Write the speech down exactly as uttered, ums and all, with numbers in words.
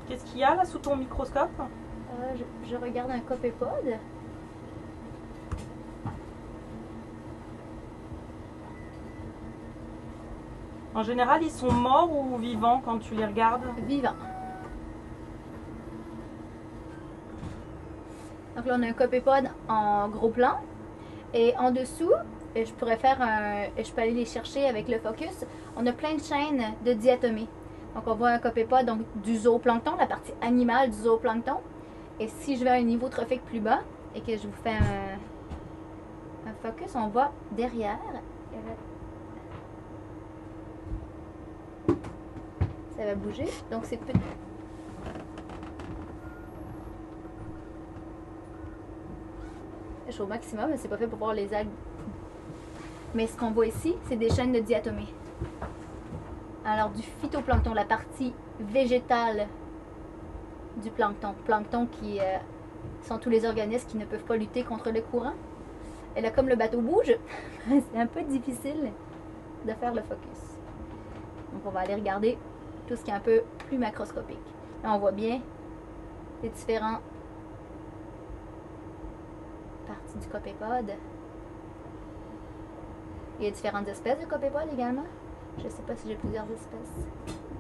Qu'est-ce qu'il y a là sous ton microscope? Euh, je, je regarde un copépode. En général, ils sont morts ou vivants quand tu les regardes? Vivant. Donc là, on a un copépode en gros plan. Et en dessous, je pourrais faire un. Je peux aller les chercher avec le focus. On a plein de chaînes de diatomées. Donc on voit un copépode donc, du zooplancton, la partie animale du zooplancton. Et si je vais à un niveau trophique plus bas et que je vous fais un, un focus, on voit derrière. Ça va bouger. Donc c'est petit. Je suis au maximum, mais c'est pas fait pour voir les algues. Mais ce qu'on voit ici, c'est des chaînes de diatomées. Alors du phytoplancton, la partie végétale du plancton. Plancton qui euh, sont tous les organismes qui ne peuvent pas lutter contre le courant. Et là, comme le bateau bouge, c'est un peu difficile de faire le focus. Donc on va aller regarder tout ce qui est un peu plus macroscopique. Là, on voit bien les différentes parties du copépode. Il y a différentes espèces de copépodes également. Je ne sais pas si j'ai plusieurs espèces.